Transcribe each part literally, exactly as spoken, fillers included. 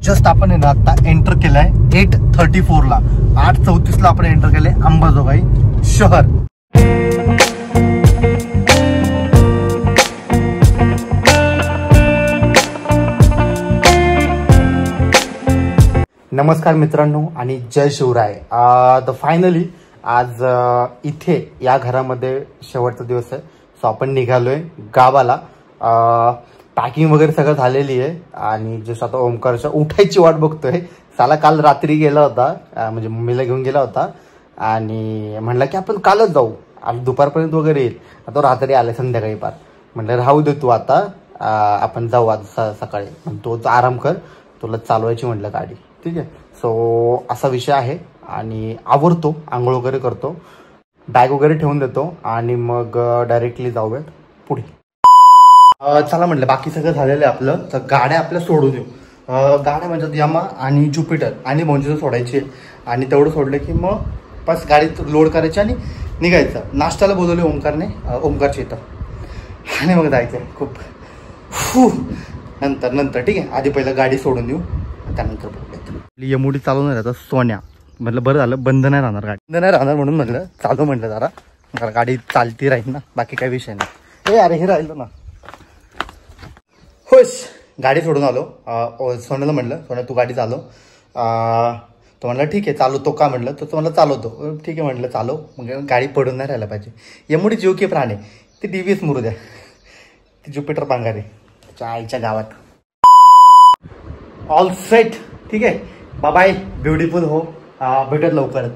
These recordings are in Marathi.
जस्ट आपण आहे ना आता एंटर केलाय एट थर्टी फोर ला आठ चौतीस ला आपण एंटर केलंय अंबाजोगाई शहर. नमस्कार मित्रांनो आणि जय शिवराय. द फायनली आज इथे या घरामध्ये शेवटचा दिवस आहे. सो आपण निघालोय गावाला. पॅकिंग वगैरे सगळं झालेली आहे आणि जसं आता ओमकारच्या उठायची वाट बघतोय. साला काल रात्री गेला होता, म्हणजे मम्मीला घेऊन गेला होता आणि म्हणलं की आपण कालच जाऊ, आज दुपारपर्यंत वगैरे येईल. आता रात्री आले संध्याकाळी पार. म्हणलं राहू दे तू आता, आपण जाऊ आज सकाळी. तो आराम कर, तुला चालवायची म्हटलं गाडी. ठीक आहे. सो असा विषय आहे आणि आवरतो, आंघोळ वगैरे करतो, बॅग वगैरे ठेवून देतो आणि मग डायरेक्टली जाऊयात पुढे. चला म्हटलं बाकी सगळं झालेलं आहे आपलं, तर गाड्या आपल्या सोडू देऊ. गाड्या म्हणजे यामा आणि ज्युपिटर आणि मोंजिओ सोडायची आणि तेवढं सोडलं की मग बस गाडीत लोड करायची आणि निघायचं. नाश्त्याला बोलवले ओमकारने, ओमकारच्या इथं, आणि मग जायचं. खूप फू नंतर नंतर ठीक आहे. आधी पहिलं गाडी सोडून देऊ, त्यानंतर बघूयात. यमुडी चालवणार आता सोन्या. म्हटलं बरं झालं बंद नाही राहणार गाडी, बंद नाही राहणार म्हणून म्हटलं चालू म्हटलं जरा, जरा गाडी चालती राहील ना, बाकी काही विषय नाही. हे अरे हे राहिलं ना. होश गाडी सोडून आलो. सोन्याला म्हटलं सोन्या तू गाडी चालव. तो म्हटलं ठीक आहे चालवतो का म्हटलं, तर तो म्हणलं चालवतो. ठीक आहे म्हटलं चालव. मग गाडी पडून नाही राहायला पाहिजे. यमुडी जीव की प्राणी, ती डी व्ही एस मुरू द्या, ती ज्युपिटर पांगारे त्याच्या आईच्या गावात. All set. ठीक आहे. बाय बाय, ब्युटिफुल हो. भेटत लवकरच.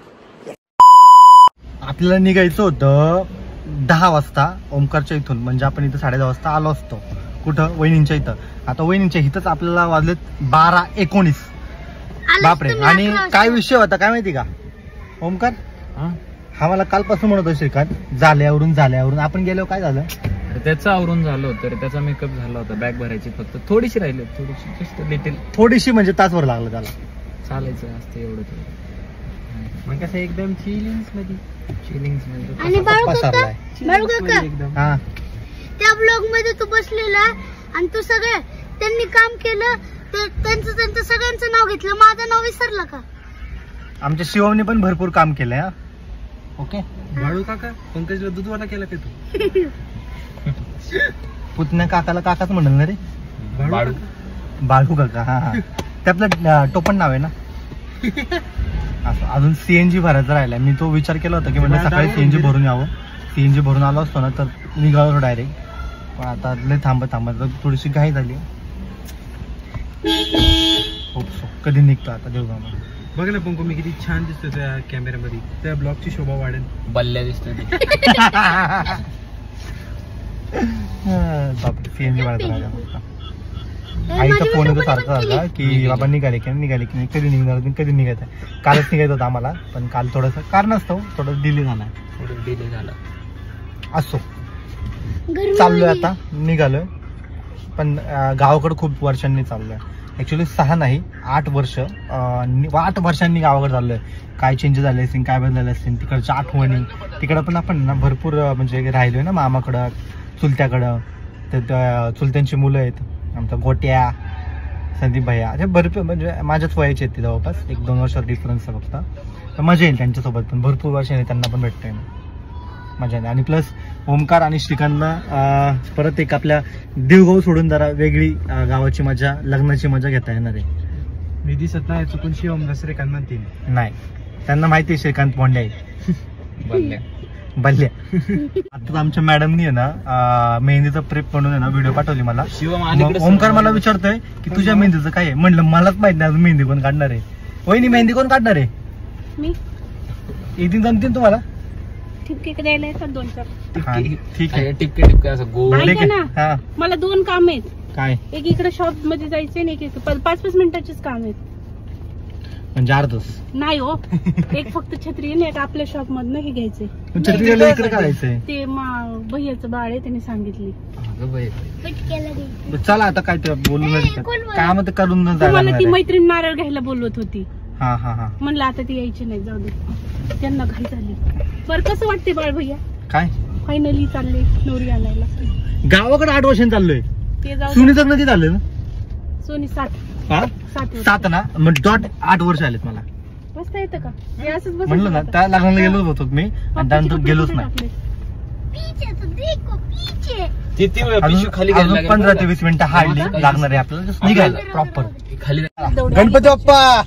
आपल्याला निघायचं होतं दहा वाजता ओमकारच्या इथून, म्हणजे आपण इथं साडे दहा वाजता आलो असतो. कुठं? वहिनींच्या इथं. आता वहिनींच्या इथंच आपल्याला वाजलेत बारा एकोणीस. बापरे. आणि काय विषय होता काय माहिती का ओमकार? हा मला कालपासून म्हणत होता श्रीकांत झाल्यावरून झाल्यावरून आपण गेलो. काय झालं? त्याचं आवरून झालं होतं, त्याचा मेकअप झाला होता, बॅग भरायची फक्त थोडीशी राहिली, थोडीशी जस्ट लिटिल. थोडीशी म्हणजे तासभर लागलं त्याला. चालायचं असतं एवढं थोडं. मग कसं एकदम चिलिंग्स मध्ये चिलिंग्स मध्ये एकदम. हा त्या ब्लॉग मध्ये तू बसलेला आणि तू सगळं त्यांनी काम केलं, त्यांचं त्यांचं सगळ्यांचं नाव घेतलं, माझं नाव विसरलं का? आमच्या शिवमने पण भरपूर काम केलंय. हा ओके. बाळू काका पंकजला दूधवाला केला का तू? पुतण्या काकाला काकाच म्हणल ना रे. बाळू बाळू काका. हा हा ते आपलं टोपण नाव आहे ना. असं अजून सीएनजी भरायचा राहिला. मी तो विचार केला होता की म्हणजे सकाळी सीएनजी भरून यावं. सीएनजी भरून आलो असतो ना तर निघालो डायरेक्ट, पण आता लय थांबत थांबत थोडीशी घाई झाली. होप सो कधी निघतो आता देवगावमध्ये. बघ ना पंकू मी किती छान दिसतो त्या कॅमेऱ्यामध्ये, त्या ब्लॉगची शोभा वाढेल. बल्ल्या दिसतो सीएनजी भरायचा राहिला. आईचा फोन येतो सारखा होता की बाबा निघाले की निघाले की नाही, कधी निघणार कधी निघायचं. कालच निघायचं होतं आम्हाला, पण काल थोडंसं कारण असतं, थोडं डिले झाला. थोडं डिले झाला असो. चाललोय आता, निघालोय. पण गावाकडे खूप वर्षांनी चाललोय. ऍक्च्युली सहा नाही आठ वर्ष आठ वर्षांनी गावाकडे चाललोय. काय चेंजेस झाले असतील, काय बदलले असतील, तिकडच्या आठवणी. तिकडं पण आपण ना भरपूर म्हणजे राहिलोय ना, मामाकडं, चुलत्याकडं. तर चुलत्यांची मुलं आहेत, आमचा गोट्या, संदीप भैया, असे भरपूर म्हणजे माझ्याच वयाचे आहेत ते जवळपास. एक दोन वर्ष डिफरन्स आहे फक्त. मजा येईल त्यांच्यासोबत पण. भरपूर वर्षाने त्यांना पण भेटतोय मजा येईल. आणि प्लस ओमकार आणि श्रीकांतला परत एक आपल्या देवगाव सोडून जरा वेगळी गावाची मजा, लग्नाची मजा घेता येणार आहे. मी दिसत नाही चुकून शिवम श्रीकांत म्हणते नाही, त्यांना माहिती आहे श्रीकांत पोंडे आहे. बल्ल्या बल्ल्या. आता आमच्या मॅडमनी आहे ना मेहंदीचा प्रेप म्हणून आहे ना व्हिडिओ पाठवली मला. ओमकार मला विचारतोय की तुझ्या मेहंदीचं काय आहे. म्हणलं मलाच माहित नाही अजून मेहंदी कोण काढणार आहे. वहिनी मेहंदी कोण काढणार आहे? मी. एक जमतील तुम्हाला? ठिपके द्यायला येतात दोन चार. ठीक आहे. टिपके टिपके असं गोल. मला दोन काम आहेत. काय? एक इकडे शॉप मध्ये जायचंय आणि एक पाच पाच मिनिटाचेच काम आहेत. म्हणजे अर्धच नाही हो. एक फक्त छत्री आहे, एक आपल्या शॉप मधनं हे घ्यायचंय. छत्रीला इकडे काढायचंय. ते भैयाचं बाळ आहे, त्यांनी सांगितली. चला आता काय ते बोलून काम तर करून मला ती मैत्रीण नारळ घ्यायला बोलवत होती. हा हा हा म्हणलं आता ती यायची नाही, जाऊ दे, त्यांना घाई झाली. बरं कसं वाटते बाळ भैया? काय फायनली चालले नवरी आणायला. गावाकडे आठ वर्षांनी चाललोय. ते जाऊ. सोनीचं कधी झालं? सोनी साठ हा सात ना मग डॉट आठ वर्ष आलेत मला. बसता येतं का? हे असंच बसून म्हणलं ना त्या लग्नाला गेलो होतो मी आणि त्यानंतर गेलोच नाही. अजून पंधरा ते वीस मिनिटं हार्डली लागणार आहे आपल्याला निघायला प्रॉपर खाली. गणपती बाप्पा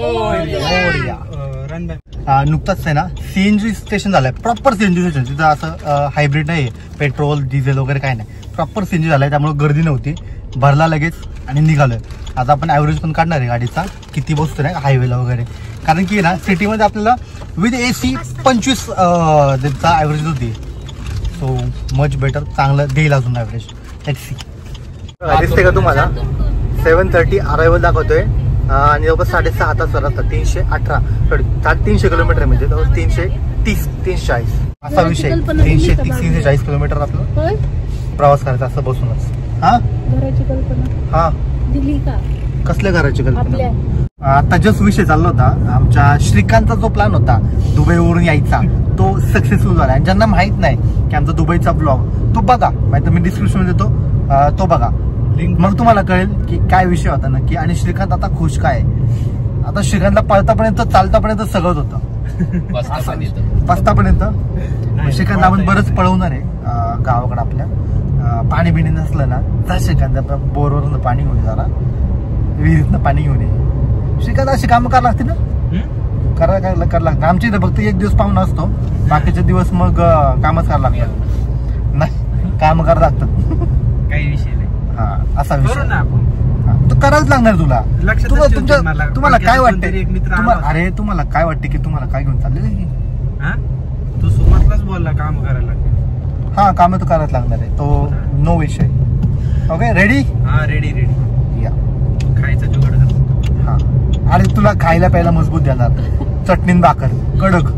नुकताच आहे ना सीएनजी स्टेशन झालंय, प्रॉपर सीएनजी स्टेशन. तिथं असं हायब्रिड नाही, पेट्रोल डिझेल वगैरे काय नाही, प्रॉपर सीएनजी झालंय. त्यामुळे गर्दी नव्हती, भरला लगेच आणि निघालोय. आता आपण ॲव्हरेज पण काढणार आहे गाडीचा किती बसतो नाही हायवेला वगैरे, कारण की ना सिटीमध्ये आपल्याला विथ ए सी पंचवीस त्याचा ॲव्हरेज होती. सो मच बेटर, चांगलं देईल अजून ॲव्हरेज. Let's see. दिसते का तुम्हाला सेवन थर्टी अरायवल दाखवतोय आणि जवळपास साडेसहा तास रस्ता, तीनशे अठरा सॉरी साठ तीनशे किलोमीटर आहे, म्हणजे जवळ तीनशे तीस तीनशे चाळीस असा विषय. तीनशे तीस तीनशे चाळीस किलोमीटर आपलं प्रवास करायचा असं बसूनच. हा घराची कल्पना हा दिली का? कसल्या घराची कल्पना? आता जस्ट विषय चालला होता आमच्या श्रीकांतचा जो प्लॅन होता दुबईवरून यायचा तो सक्सेसफुल झाला. आणि ज्यांना माहित नाही की आमचा दुबईचा ब्लॉग तो बघा, माहिती मी डिस्क्रिप्शन देतो, तो बघा, मग तुम्हाला कळेल की काय विषय होता नक्की. आणि श्रीकांत आता खुश काय, आता श्रीकांतला पळतापर्यंत चालतापर्यंत सगळं होतं, पाचतापर्यंत. श्रीकांत आपण बरंच पळवणार आहे गावाकडे आपल्या. पाणी बिणी नसलं ना जा श्रीकांत बोरवरून पाणी घेऊन जरा विहिरीतनं पाणी घेऊन ये. श्रीकांत अशी कामं करावं लागते ना, करा काय करावं लागतं. आमच्या इथं फक्त एक दिवस पाहुणा असतो, बाकीचे दिवस मग कामच करावं लागतं. नाही काम करावं लागतं, काही विषय नाही. हा असा विषय तू करावंच लागणार तुला. तुमच्या तुम्हाला काय वाटतंय? अरे तुम्हाला काय वाटते की तुम्हाला काय घेऊन चालले? तू सुरुवातलाच बोलला काम करायला. हा काम तर करायला लागणार आहे, तो नो विषय. Okay ready? हा रेडी रेडी. या खायचं जुगाड. हा अरे तुला खायला प्यायला मजबूत देणार, चटणी भाकर कडक.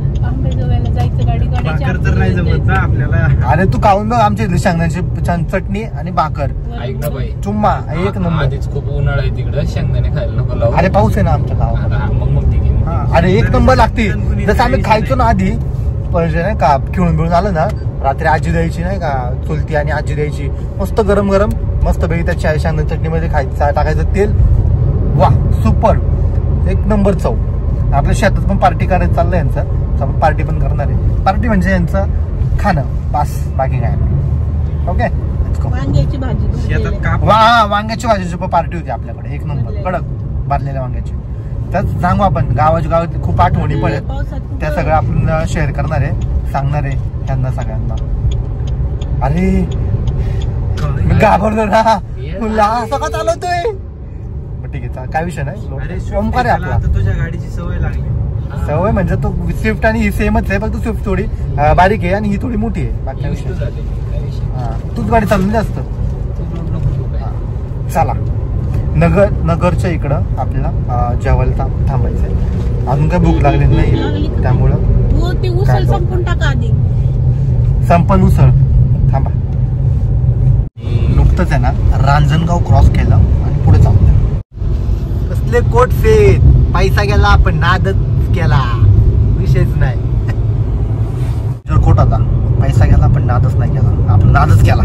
भाकर तर नाही जमत ना आपल्याला. अरे तू खाऊन बघ आमच्या इथली शेंगदाण्याची चटणी आणि भाकर चुम्मा एक नंबर. खूप उन्हाळा आहे तिकडे, शेंगदाणे खायला नको लावू. अरे पाऊस आहे ना आमच्या गावात. अरे एक नंबर लागते. जसं आम्ही खायचो ना आधी म्हणजे नाही का खेळून बिळून आलं ना रात्री आजी द्यायची नाही का चुलती आणि आजी द्यायची मस्त गरम गरम मस्त पैकी त्या शेंगदाणे चटणीमध्ये खायचं टाकायचं तेल. वा सुपर एक नंबर चव. आपल्या शेतात पण पार्टी करायचं चाललंय यांचं, आपण पार्टी पण करणार आहे. पार्टी म्हणजे यांचं खाणं बस, बाकी काय नाही. ओके वांग्याची भाजी वा वांग्याची भाजीची पण पार्टी होती आपल्याकडे एक नंबर कडक भरलेल्या वांग्याची. तर सांगू आपण गावाच्या गावात खूप आठवणी पडत त्या सगळं आपण शेअर करणार आहे, सांगणार आहे त्यांना सगळ्यांना. अरे मी घाबरलो ना मुला असं का चालवतोय. ठीक आहे काय विषय नाही. ओमकार आहे आपला. तुझ्या गाडीची सवय लागली. सवय म्हणजे तो स्विफ्ट आणि ही सेमच आहे, फक्त स्विफ्ट थोडी बारीक आहे आणि ही थोडी मोठी आहे. बाकी विषय हा तूच गाडी चालवली जास्त. चला नगर नगरच्या इकडं आपल्याला जेवायला थांबायचंय. अजून काय भूक लागली नाही त्यामुळं संपून टाका आधी. संपन उसळ थांबा. नुकतंच आहे ना रांजणगाव क्रॉस केलं आणि पुढे चालू कसले कोट फेत पैसा गेला आपण नादच केला विषयच नाही. जर कोटाचा पैसा गेला पण नादच नाही केला, आपण नादच केला.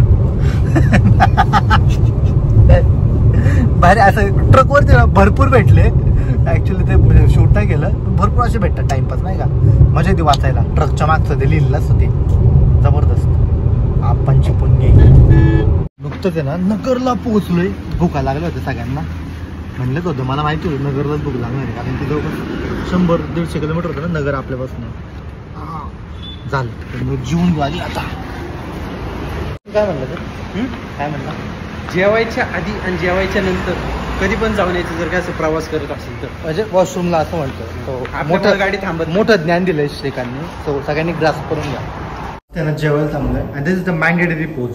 बाहेर असं ट्रक वरती भरपूर भेटले ऍक्च्युली, ते शूट नाही केलं भरपूर असे भेटतात टाइमपास नाही का, मजा येते वाचायला. ट्रकच्या मागचं ते लिहिलेलं असतं ते जबरदस्त. आपणची पुण्य. नुकतंच आहे ना नगरला पोहोचलोय. भुका लागल्या होत्या सगळ्यांना, म्हणलंच होतं मला माहिती होतं नगरलाच भूक लागणार आहे, कारण की जवळपास शंभर दीडशे किलोमीटर होतं ना नगर आपल्यापासून. झालं तर मग जीवन झाली आता. काय म्हणलं तर काय म्हणलं जेवायच्या आधी आणि जेवायच्या नंतर कधी पण जाऊन यायचं जर काय असं प्रवास करत असेल तर, म्हणजे वॉशरूमला असं म्हणतो. मोठं गाडी थांबत मोठं ज्ञान दिलंय श्रीकांतनी, सो सगळ्यांनी ग्रास करून घ्या. त्यांना जेवायला थांबलंय आणि this is the mandatory pose.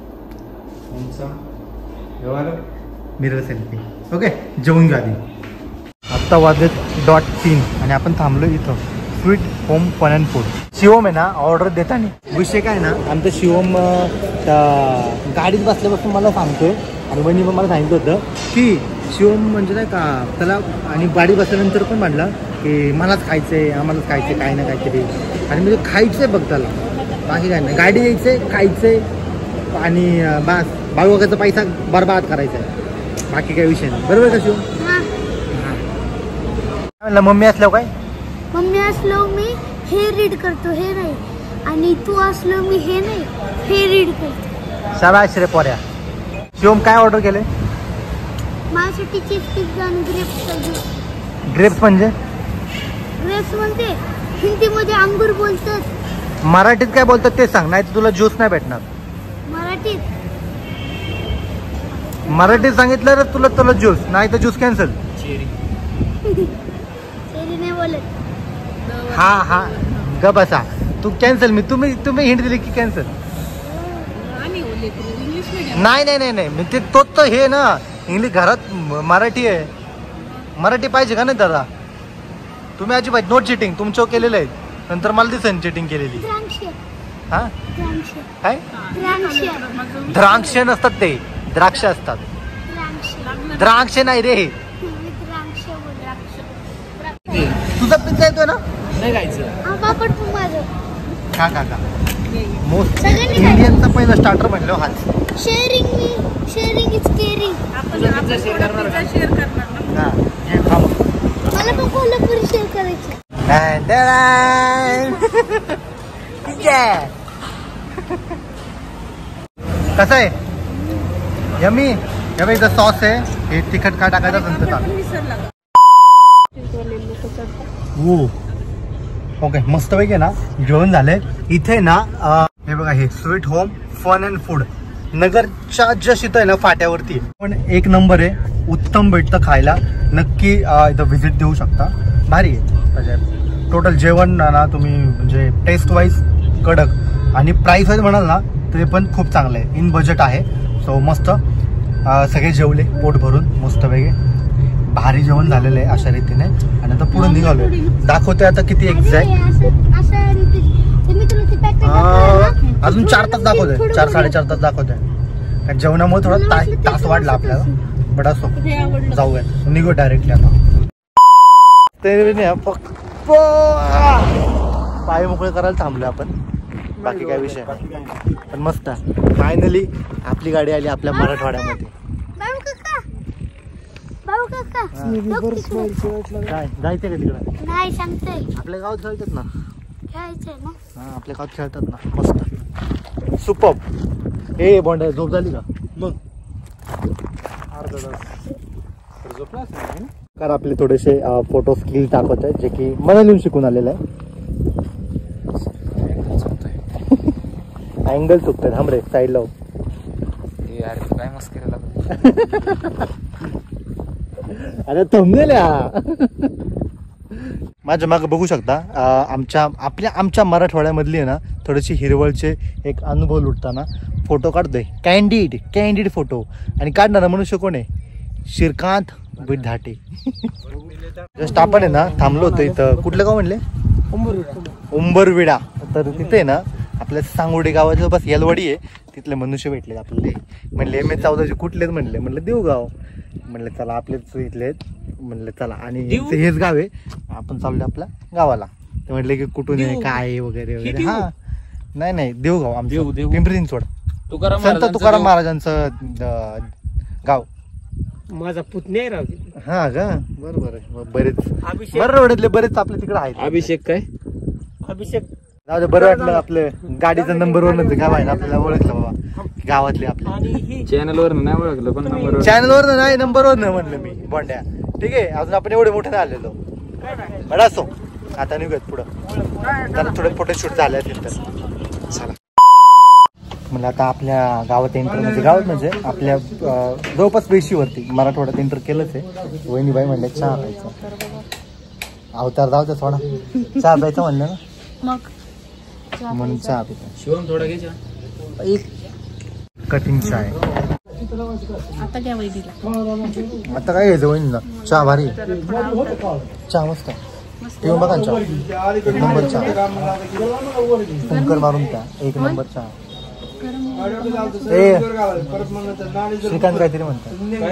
Mirror selfie. Okay जेवून घ्या आधी. आत्ता वाजले डॉट तीन आणि आपण थांबलो इथं sweet home fun and food. Shivam आहे ना ऑर्डर देताना विषय काय ना आमचं शिवम गाडीत बसल्यापासून मला सांगतोय आणि वहिनी पण मला सांगितलं होतं की शिवम म्हणजे नाही का त्याला, आणि गाडीत बसल्यानंतर पण म्हटलं की मलाच खायचंय आम्हालाच खायचंय काय ना काहीतरी. आणि म्हणजे खायचंय बघ त्याला, बाकी काय नाही. गाडी यायचंय खायचंय आणि बस बाळूकाचा पैसा बरबाद करायचा आहे. बाकी काही विषय नाही. बरोबर का शिवम? हा. म्हणलं मम्मी असल्यावर काय? मम्मी असलो मी हे रीड करतो, हे नाही. आणि तू असलो मी हे नाही, हे रीड करतो. शाबाश रे पोऱ्या. शिवम काय ऑर्डर केले? माझ्यासाठी चीज पिझ्झा आणि ग्रेप्स पाहिजे. ग्रेप्स म्हणजे? ग्रेप्स म्हणजे हिंदीमध्ये अंगूर बोलतात. मराठीत काय बोलतात ते सांग, नाही तर तुला ज्यूस नाही भेटणार. मराठीत मराठीत सांगितलं तर तुला तुला ज्यूस, नाही तर ज्यूस कॅन्सल. चेरी नाही बोलत. हा हा ग बसा. तू कॅन्सल. मी तुम्ही तुम्ही हिंट दिली की कॅन्सल. नाही नाही नाही नाही मी ते तोच तर हे ना, इंग्लिश घरात मराठी आहे. मराठी पाहिजे का नाही दादा? तुम्ही अजिबात नोट चिटिंग तुमच्यावर केलेलं आहे. नंतर मला दिसेल चिटिंग केलेली. द्राक्ष. हा द्राक्ष. काय? द्राक्ष. द्राक्ष नसतात ते, द्राक्ष असतात. द्राक्ष. द्राक्ष नाही रे. द्राक्ष बोल. द्राक्ष. तुझा पिझ्झा येतोय ना? नाही खायचं. हा पापड तू माझं. खा खा खा. मोस्ट सगळ्यांनी खायचं. इंडियनचा पहिला स्टार्टर म्हणलं हाच. शेअरिंग मी शेअरिंग इज केअरिंग. आपण आपण थोडं पिझ्झा शेअर करणार ना. हा हे खा मग. मला पण कोल्हापुरी शेअर करायची. कसं आहे? यमी. यमी इथं सॉस आहे. हे तिखट का टाकायचं नंतर टाक. विसरला का? हो ओके मस्त पैकी ना जेवण झालंय. इथे ना हे बघा हे sweet home fun and food नगरच्या जस्ट इथं आहे ना फाट्यावरती पण एक नंबर आहे. उत्तम भेटतं खायला. नक्की इथं व्हिजिट देऊ शकता. भारी आहे. म्हणजे टोटल जेवण ना तुम्ही म्हणजे टेस्ट वाईज कडक आणि प्राईस वाईज म्हणाल ना तरी पण खूप चांगलं आहे. इन बजेट आहे. सो मस्त सगळे जेवले पोट भरून मस्तपैकी. भारी जेवण झालेलं आहे अशा रीतीने. आणि आता पुढे निघालोय. दाखवते आता किती एक्झॅक्ट. अजून चार तास दाखवतोय. चार साडेचार तास दाखवतोय. कारण जेवणामुळे थोडा तास तास वाढला आपल्याला. बट असो जाऊया निघू डायरेक्टली आता. फक्त पाय मोकळे करायला थांबलो आपण. बाकी काय विषय नाही. पण मस्त फायनली आपली गाडी आली आपल्या मराठवाड्यामध्ये. बाबू काका. बाबू काका. काय जायचं का तिकडे? नाही सांगतोय. आपल्या गावात खेळतात ना. खेळायचंय ना. हा आपल्या गावात खेळतात ना. मस्त सुपर. ए बॉन्ड झोप झाली का? मग अर्धा तास झोपला असेल. कारण आपले थोडेसे फोटो स्किल दाखवत आहेत जे की मला लिहून शिकून आलेलं आहे. अँगल चुकतात. हमरे साईड लाव. यार काय मस्करी लागली. अरे थंबनेल माझ्या मागे बघू शकता. आमच्या आपल्या आमच्या मराठवाड्यामधली आहे ना थोडीशी हिरवळचे एक अनुभव लुटताना फोटो काढतोय. Candid candid photo. आणि काढणारा मनुष्य कोण आहे? श्रीकांत विधाटे. जस्ट आपण आहे ना थांबलो होतो इथं. कुठलं गाव म्हणले? उंबरविडा. तर तिथे ना आपल्या सांगोडे गावाचं बस यलवाडी आहे. तिथले मनुष्य भेटले आपल्याला. म्हणले एम ए चौदाचे कुठलेच म्हणले. म्हणलं देवगाव. म्हणलं चला आपलेच इथले आहेत. म्हणलं चला आणि हेच गाव आहे. आपण चाललो आपल्या गावाला. ते म्हटले की कुठून आहे काय वगैरे वगैरे. हा नाही नाही देवगाव आमचं पिंपरी चिंचवड. संत तुकाराम महाराजांचं गाव. माझा पुतण्या राव. हा का बरोबर आहे. बरेच मराठवाड्यातले बरेच आपले तिकडे आहेत. अभिषेक काय? अभिषेक जाऊ दे. बरं वाटलं आपलं गाडीचा नंबर वरच गाव आहे ना आपल्याला ओळखलं बाबा गावातले आपल्या. चॅनल वर नाही ओळखलं पण नंबर चॅनल वर नाही नंबर वर नाही म्हणलं मी बॉन्ड्या. ठीक आहे अजून आपण एवढे मोठे नाही आलेलो. बरं असो आता निघूयात पुढं. त्याला थोडे फोटोशूट झाले असतील तर चला. म्हणजे आता आपल्या गावात एंटर म्हणजे गावात म्हणजे आपल्या जवळपास वेशीवरती मराठवाड्यात एंटर केलंच आहे. वहिनीबाई म्हणले चहा प्यायचा. अवतार जाऊ द्या थोडा. चहा प्यायचा म्हणलं ना मग म्हणून चहा पिता. शिवम थोडा घ्यायचा. एक कटिंग चहा आहे. आता घ्या वैदीला. आता काय घ्यायचं वहिनीला? चहा भारी. चहा मस्त ठेवून बघा चहा. एक नंबर चहा. कुंकर मारून त्या एक नंबर चहा. ए श्रीकांत काहीतरी म्हणतात.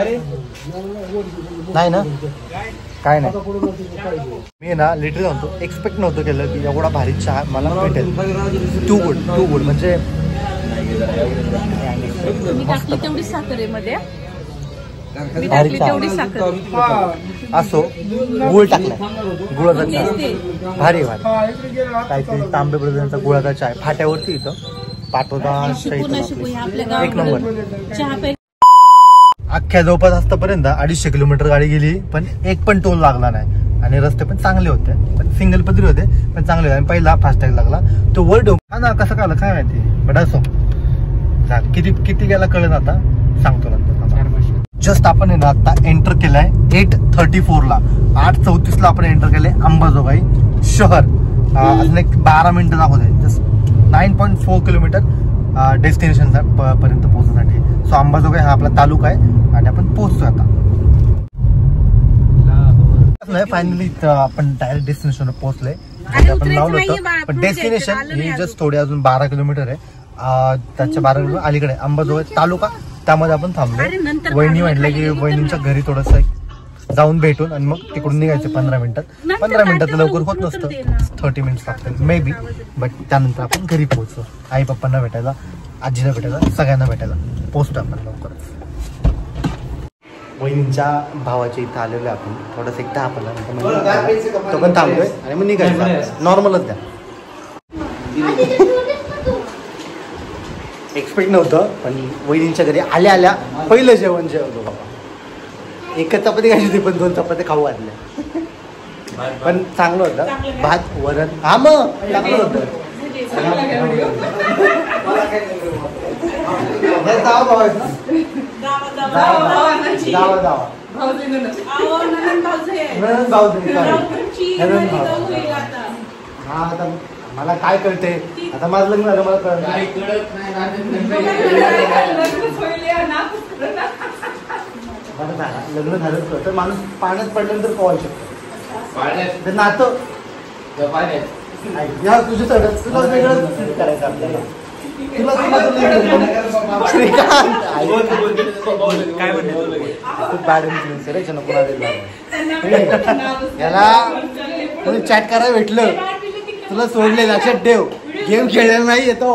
नाही ना काय नाही. मी ना लिटरली म्हणतो एक्सपेक्ट नव्हतं केलं की एवढा भारी चहा मला भेटेल. टू गुड टू गुड म्हणजे मी टाकली तेवढी साखर आहे मध्ये. मी टाकली तेवढी साखर. असो गुळ टाकलाय, गुळाचा चहा भारी भारी. काहीतरी तांबे ब्रदरांचा गुळाचा चहा आहे फाट्यावरती इथं पाटोदा एक नंबर. अख्ख्या जवळपास आतापर्यंत अडीचशे किलोमीटर गाडी गेली पण एक पण टोल लागला नाही आणि रस्ते पण चांगले होते, पण सिंगल पदरी होते पण चांगले होते. आणि पहिला फास्टॅग लागला तो वर डोंग हा ना कसं कालं काय माहिती, बट असो झालं. किती किती गेला कळलं आता सांगतो नंतर. जस्ट आपण आहे ना आता एंटर केलाय एट थर्टी फोर ला आठ चौतीस ला आपण एंटर केलंय अंबाजोगाई शहर. अजून एक बारा मिनिटं दाखवते. Just nine point four kilometre destination पर्यंत पोहोचण्यासाठी. सो अंबाजोगाई हा आपला तालुका आहे आणि आपण पोहोचतोय आता. फायनली आपण डायरेक्ट डेस्टिनेशन पोहोचलोय. आपण लावलं होतं पण डेस्टिनेशन ही जस्ट थोडी अजून बारा किलोमीटर आहे. त्याच्या बारा किलोमीटर अलीकडे अंबाजोगाई तालुका, त्यामध्ये आपण थांबलो. वहिनी म्हटलं की वहिनींच्या घरी थोडस जाऊन भेटून आणि मग तिकडून निघायचं पंधरा मिनिटात. पंधरा मिनिटात लवकर होत नसतं, थर्टी मिनिट्स लागतात मे बी. बट त्यानंतर आपण घरी पोहोचतो. आई पप्पांना भेटायला, आजीला भेटायला, सगळ्यांना भेटायला पोहोचतो आपण लवकरच. वहिनींच्या भावाच्या इथं आलेलो आपण थोडंसं एक दहा पंधरा तो पण थांबतोय आणि मग निघायचं नॉर्मलच द्या. एक्सपेक्ट नव्हतं पण वहिनींच्या घरी आल्या आल्या पहिलं जेवण जेवलो बाबा. एकच चपाती खायची होती पण दोन चपाती खाऊ घातल्या. पण चांगलं होतं भात वरण. हा मग चांगलं होतं. हा आता मला काय कळते, आता माझं लग्न झालं मला कळत नाही. लग्न झालं तर माणूस पाण्यात पडल्यानंतर पोहायला शकतो. नातं तुझ्या चढत तुला वेगळं करायचं आपल्याला. तुला श्रीकांत काय म्हणते खूप बॅड इन्फ्लुएन्स आहे रे. याला कोणी चॅट करायला भेटलं तुला सोडले लक्षात ठेव. गेम खेळलेला नाही येतो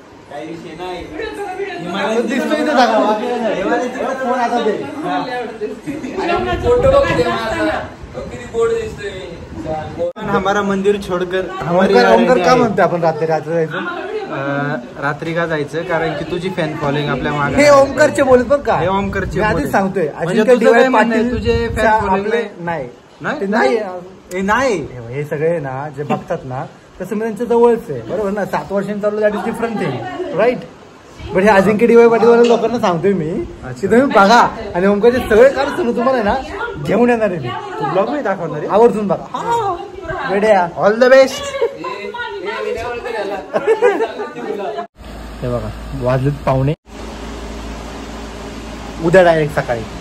दिसतोय ना जागा फोन आता दे. हमारा मंदिर छोडकर ओमकार का म्हणतो आपण रात्री रात्री जायचं. रात्री का जायचं कारण की तुझी फॅन फॉलोइंग आपल्या मागे. हे ओमकारचे बोलत बघ का, हे ओमकारचे आधीच सांगतोय. तुझे फॅन फॉलोइंग नाही नाही नाही हे सगळे ना जे बघतात ना तसं मी त्यांच्या जवळच आहे बरोबर ना. सात वर्षांनी चालू that is different thing right. But हे अजिंक्य डी वाय पाटील लोकांना सांगतोय मी की तुम्ही बघा आणि ओमकारचे सगळे कारण तुम्हाला ना घेऊन येणार आहे मी. ब्लॉग मी दाखवणार आहे आवर्जून बघा. वेड्या ऑल द बेस्ट. हे बघा वाजलेत पाहुणे. उद्या डायरेक्ट सकाळी